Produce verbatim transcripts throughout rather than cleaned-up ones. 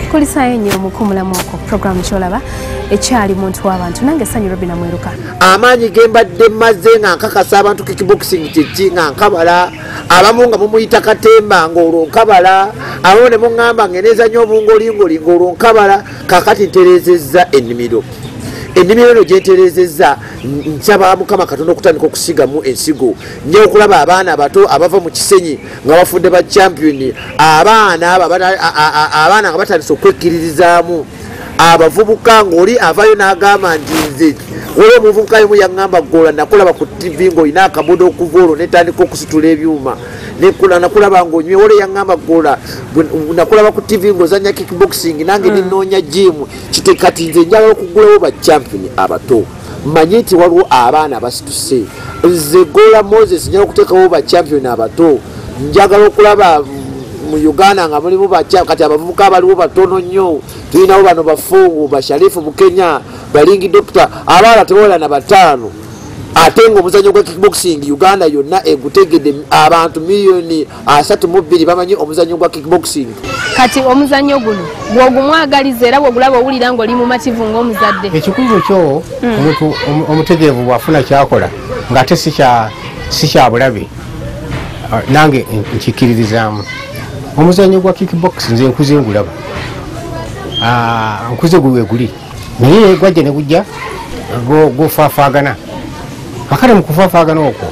kulisayo nnyo mukumulamu oko program kyolaba ekyali muntu w'abantu nange Sanyu Robina Mweruka amaanyi gembadde maze nga nkakasa abantu kickboxing kiki nga nkabala abamu nga mumuyita katemba ng'olwo nkabala abamu ne muŋŋamba ngeneza nnyo obungolingoli ng'olwo nkabala kakati ntereezezza ennimiro ennimiro eno gyentereezezza nsaba Mukama Katonda okutandika okusigamu ensigo nja okulaba abaana abato abava mu kisenyi nga bafudde ba champion abaana abaana nga batandise okwekkiririzaamu abavubuka ng'oli avayo n'agamba nti nze waliwo omuvubuka yemu yaŋŋamba Gola nakulaba ku tivi ng'olina akabodo okuva olwo netandika okusitula ebyuma nakulaba ng'onywe waliwo yaŋŋamba Gola nakulaba ku tivi ng'ozanya kickboxing nange ninoonya jimu kite kati nze njagala okugulawo ba champion abato mmanyi nti waliwo abaana abasituse nze Gola Moses njagala okuteekawo ba champion abato njagala okulaba mu Uganda nga mulimu bacha kati abavubuka abaliwo batono nnyo tulinawo bano bafungu basharifu Bukenya balingi doctor abala tebola na batano ate ng'omuzannyo gwa kickboxing Uganda yonna egutegedde abantu miliyoni asatu mu bbiri bamanyi omuzannyo gwa kickboxing kati omuzannyo guno bw'ogumwagaliza era bw'ogulaba owulira ng'oli mumativu ng'omuzadde ekikulu kyo omuntu omutegeevu bw'afuna kyakola ng'ate si kya bulabe nange nkikiririzaamu omuzannyo gwa kickboxing nze nkuze ngulaba nkuze gwe guli naye gwajja ne gujja gofaafaagana akale mu kufaafaagana okwo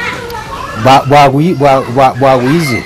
bwaguyize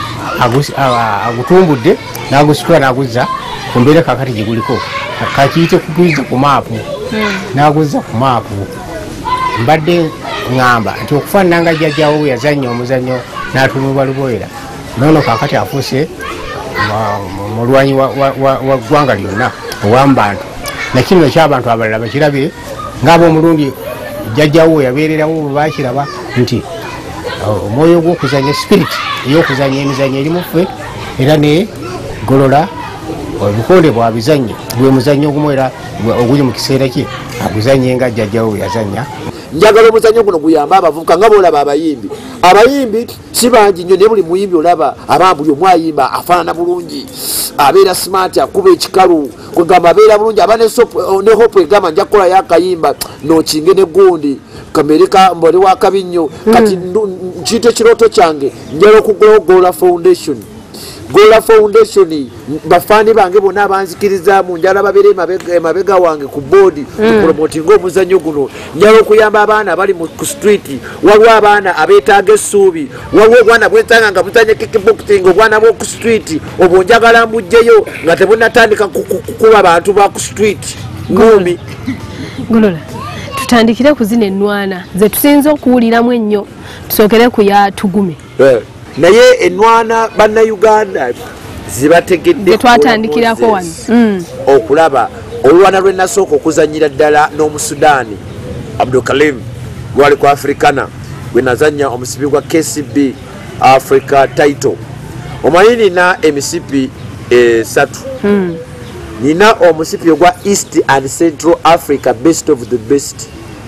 agutumbudde n'agusitula n'aguzza ku mbeera kakati gye guliko kakiyite kuguyiza ku maapu n'aguzza ku maapu mbadde ŋŋamba nti okufaanana nga jjajjaawo bwe yazannya omuzannyo n'atunulwa luboyera nono kakati afuuse mulwanyi wa ggwanga lyonna owamu bantu nakino ekyabantu abalala bakirabye ng'ab'omulundi jjajjawo yabeererawo bwe bakiraba nti omwoyo gw'okuzanya spirit ey'okuzanya emizannyo eri muffe era ne golola obukonde bwabizannye gwe muzannyo ogumu era oguli mu kiseera kye aguzannye nga jjajjawo bwe yazannya njagala omuzannyo guno guyamba abavubuka nga boolaba abayimbi abayimbi si bangi nnyo naye buli muyimbi olaba aba buli omu ayimba afaanana bulungi abeera smart akuba ekikalu kwegamba abeera bulungi aba ne hope egamba nja kukolayo akayimba nokinge ne gundi kamerika mboli wakabi nnyo kati nkiyita ekirooto kyange njala okugulawo Gola Foundation Gola Foundation bafaani bange bonna abanzikirizaamu njala babeere emabega wange ku boodi tupromotinga omuzannyo guno njala okuyamba abaana bali ku street waliwo abaana abeetaaga essuubi waliwo obwana bwetaaga nga buzanya kickboxing obwana bw'oku street obwo njagala mbugjeyo nga tebunatandika kukuba bantu ba ku street ngumi Golola tutandikire ku zino ennwana ze tusinza okuwuliramu ennyo tusookere ku ya Tugume naye ennwana bannayuganda zibategedde twatandikirako wano okulaba olwana lwe nasooka okuzanyira ddala n'omusudaani Abdulkalim lwali ku Africana gwe nazanya omusipi gwa K C B Africa title omanyi nina emisipi esatu nina omusipi ogwa East and Central Africa best of the best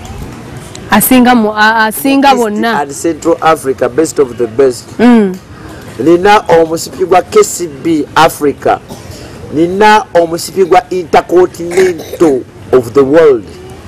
asinga mu asinga bonna and Central Africa best of the best mm. nina omusipi gwa K C B Africa nina omusipi gwa Intercontinental of the world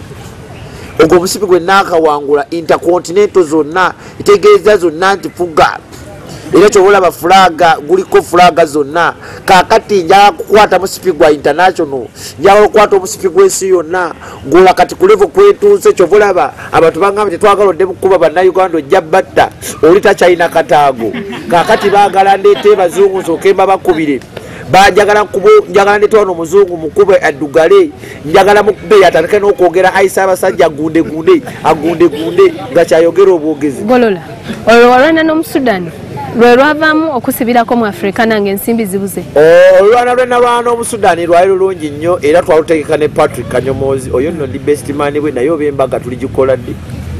ogwo omusipi gwe nakawangula Intercontinental zonna itegeeza zonna nti fuga era kyobolaba fulaga guliko fulaga zonna kakati njagala kukwata musipi gwa international njagala okukwata omusipi gw'ensi yonna Gola kati ku level kwetuuse kyobolaba abantu bangamba tetwagala odde mukuba bannayuganda ojja batta oli takyalina kataago kakati baagala ndeete bazungu nsokemba bakubire banjagala kubo njagala ndeete wano omuzungu mukube addugale njagala mukube yatandike n'okwogera ayisa abasajja agunde gunde agunde gunde nga kyayogera obwogezi Golola olwo walwana n'omusudani lwe lwavaamu okusibirako mu Afrika nange ensimbi zibuze olwana lwe nalwana omusudaani lwali lulungi nnyo era twalutegeka ne Patrick Kanyomozi oyo nno ndi best man bwe naye oba embaga tuligikola ddi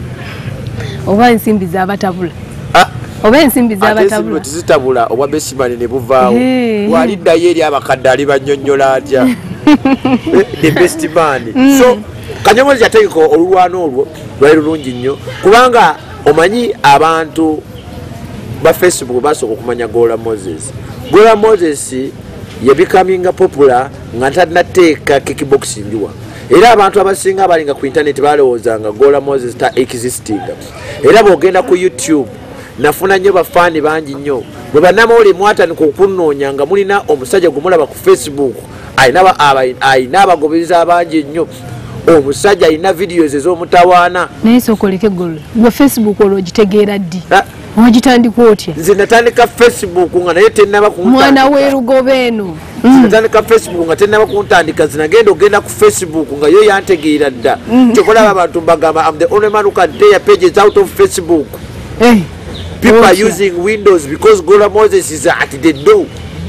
oba ensimbi z'abatabula oba ensimbi z'abatabula tizitabula obwa best man ne buvaawo lwaliddayo eri abakadde ali bannyonnyola atya the best man so Kanyomozi yategeka olulwana olwo lwali lulungi nnyo kubanga omanyi abantu ba Facebook basoko kumanya Gola Moses Gola Moses ye becoming popular nga tanateeka kickboxing wa era abantu abasinga abalinga ku internet balowoozanga Gola Moses ta existing era bwogenda ku YouTube nafuna nnyo bafaani bangi nnyo bwe bannamawulire mwatandika okunnoonya nga mulina omusajja gumulaba ku Facebook ayina abagobereza abangi nnyo omusajja alina videos ez'omutawaana naye sokoleke Gola gwe Facebook olwo ogitegeera ddi ogitandika otya nze natandika Facebook nga naye tennaba mwana w'erugobe eno natandika Facebook nga tennaba kuntandika zinagenda ogenda ku Facebook nga yo yantegeera dda kyokolaba abantu mbagamba I'm the only man who can tear pages out of Facebook. Hey. People are using Windows because Gola Moses is at the door.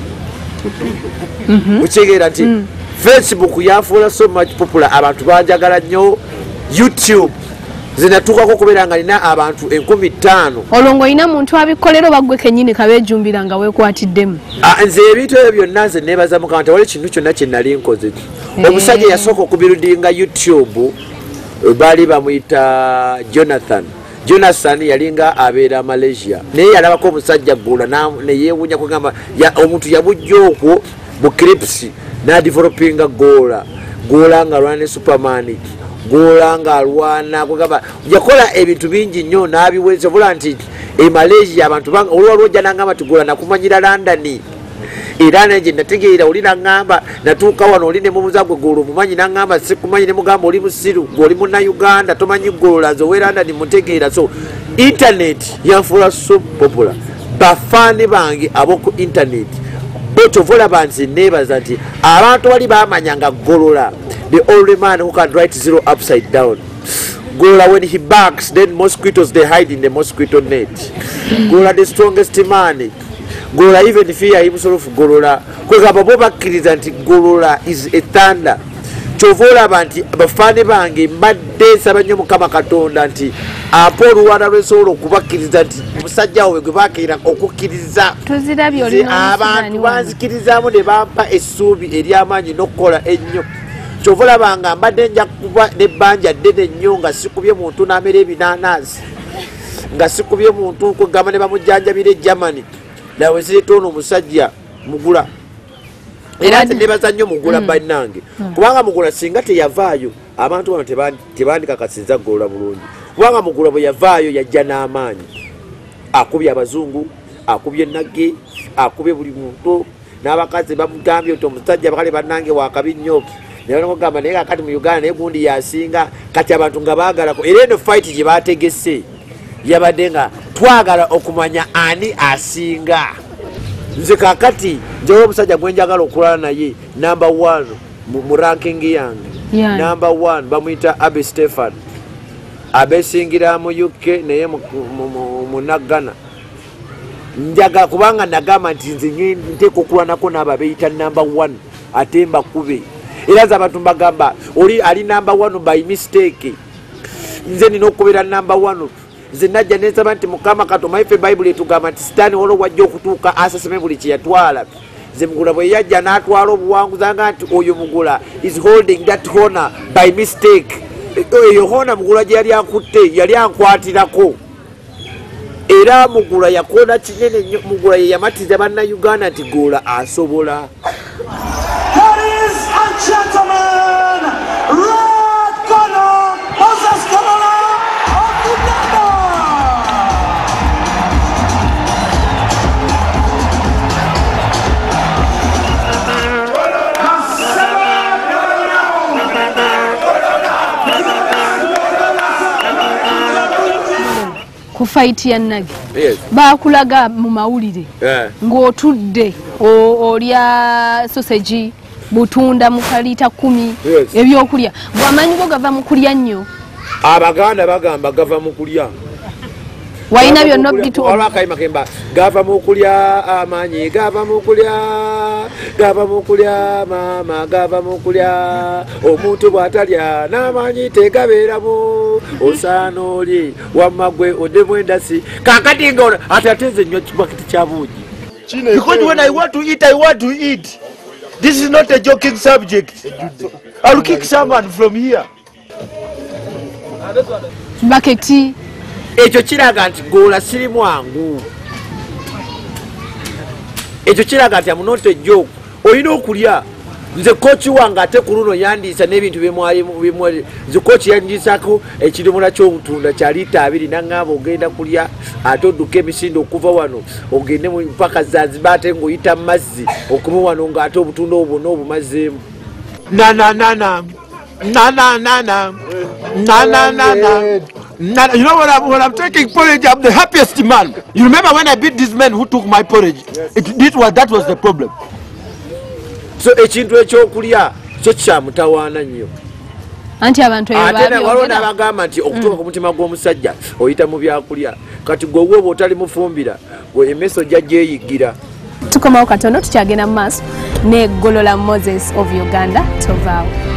Uchegera nti Facebook yafuula so much popular abantu banjagala nnyo YouTube zinatukako kubeera nga lina abantu enkumi ttaano olwo ng'olina muntu abikolera oba ggwe kennyini kabeejumbira nga weekwatiddemu nze ebintu ebyo byonna nze neebaza Mukama nti wali kintu kyonna kye nali nkoze omusajja yasooka okubirudinga YouTube baali bamuyita Jonathan Jonathan yalinga abeera Malaysia naye yalabako omusajja Gola neyeewuunya kugamba omuntu yabujja okwo mu clips n'adevelopinga Gola Gola nga alwana ne Superman Gola nga alwana kugamba yakola ebintu bingi nnyo n'abiweza bula nti e Malaysia abantu olwalwo ojja n'angamba ti Gola nakumanyira London era nange nategeera oli n'angamba natuuka wano oli ne mumuza gwe Gola omumanyi n'angamba sikumanyi ne mugamba oli musiru ng'oli munnayuganda tomanyi Gola nze ow'e London mutegeera so internet yanfuula so popular bafaani bange ab'oku internet botovolaba nze neebaza nti abantu bali baamanyanga Gola the only man who can write zero upside down. Gola when he barks then mosquitoes they hide in the mosquito net. Gola the strongest man. Gola even fear himself Gola kwegamba bo bakkiriza nti Gola is a thunder. Chovola banti bafane bange mbadde nsaba nnyo Mukama Katonda nti apo oluwala lw'esobola okubakkiriza nti omusajja we gwe bakkirira okukkiriza tuzirabye olina abantu banzikirizaamu ne bampa essuubi ery'amaanyi n'okukola ennyo kyovola banga mbadde nja kuba n'ebbanja ddene nnyo nga sikubye muntu n'amera ebinaanaasi nga sikubye muntu kugamba ne bamujjanjabira e Germany nawe zireeta ono omusajja Mugula era nze nebaza nnyo Mugula bannange kubanga Mugula singa teyavaayo abantu bano tebandikakasiza Gola bulungi kubanga Mugula bwe yavaayo yajja n'amaanyi akubye abazungu akubye nagge akubye buli muntu n'abakazi bamugambye nti omusajja bakale bannange wakabi nnyo naye nokugamba naye kakati mu Uganda naye gundi yasinga kati abantu nga baagalako era eno fight gye baategese yabadde nga twagala okumanya ani asinga nze kakati njewo omusajja gwe njagala okulala naye number one mu ranking yange yeah. number one bamuyita Abe Stefan abesingira mu U K naye mu Nagana njaga kubanga nagamba nti nze nteeka okulanako n'abo abeyita number one ate mbakube era nze abantu mbagamba oli ali number one by mistake nze nina okubera number one nze najja nensaba nti Mukama Katonda ife Bible etugamba nti sitaani waliwo wajja okutuuka asaseme buli kye yatwala nze Mugula bwe yajja n'atwala obuwanguzi nga nti oyo Mugula is holding that honor by mistake eyo honor Mugula gye yali akutte yali ankwatirako era Mugula yakola kinene nnyo Mugula ye yamatiza bannayuganda nti Gola asobola. Ladies and gentlemen, red corner, Moses Gola of Uganda. ku fight ya Nage Yes. bakulaga mu mawulire Yeah. ng'otudde olya sausage butunda mu kalita kumi Yes. ebyokulya bwamanyi go gava mu kulya nnyo Abaganda bagamba gava mu kulya walina byonna bitu olwakayima kemba gava mu kulya amaanyi gava mu kulya gava mu kulya mama gava mu kulya omuntu bw'atalya n'amaanyi tegabeeramu osaana oli wamma gwe oddemu endasi kakati nga ate ateze nnyo kibakiti kya buugi because when I want to eat I want to eat. This is not a joking subject. I'll kick someone from here. baketi Ekyo kiraga nti Gola siri mwangu. Ekyo kiraga nti I'm not a joke. olina okulya. Nze kochi wange ate ku luno yandiisa n'ebintu bimwali nze kochi yandiisako ekidomola ky'obutunda kya liita abiri naŋŋamba ogenda kulya ate odduka emisinde okuva wano ogende mpaka Zanzibar ate ng'oyita mu mazzi okuma wano ng'ate obutunda obwo bwonna obumazzeemu. nananana nananana nananana. Now, you know what I'm, when I'm taking porridge, I'm the happiest man. You remember when I beat these men who took my porridge? It, this was, that was the problem. So ekintu ekyokulya kyo kyamutawaana nnyo. Anti abantu ate waliwo n'abagamba nti okutuuka ku mutima gw'omusajja oyita mu byakulya kati gwe bw'oba otali mufumbira gwe emmeso ojja gyeyiggira. Tukomawo katono tukyagenda mu maaso ne Golola Moses of Uganda tovaawo.